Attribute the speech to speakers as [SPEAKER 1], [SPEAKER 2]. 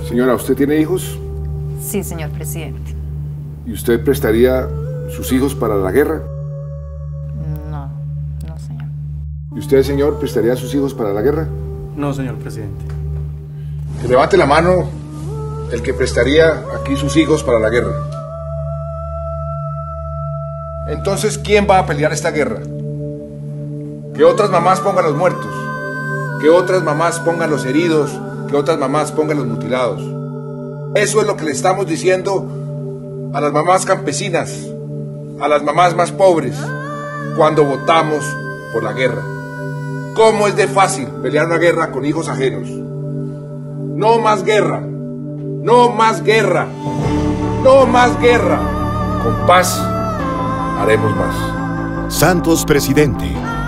[SPEAKER 1] Señora, ¿usted tiene hijos?
[SPEAKER 2] Sí, señor presidente.
[SPEAKER 1] ¿Y usted prestaría sus hijos para la guerra?
[SPEAKER 2] No, no, señor.
[SPEAKER 1] ¿Y usted, señor, prestaría sus hijos para la guerra?
[SPEAKER 3] No, señor presidente.
[SPEAKER 1] Que levante la mano el que prestaría aquí sus hijos para la guerra. Entonces, ¿quién va a pelear esta guerra? Que otras mamás pongan los muertos, que otras mamás pongan los heridos, que otras mamás pongan los mutilados. Eso es lo que le estamos diciendo a las mamás campesinas, a las mamás más pobres, cuando votamos por la guerra. ¿Cómo es de fácil pelear una guerra con hijos ajenos? No más guerra, no más guerra, no más guerra. Con paz haremos más.
[SPEAKER 4] Santos presidente.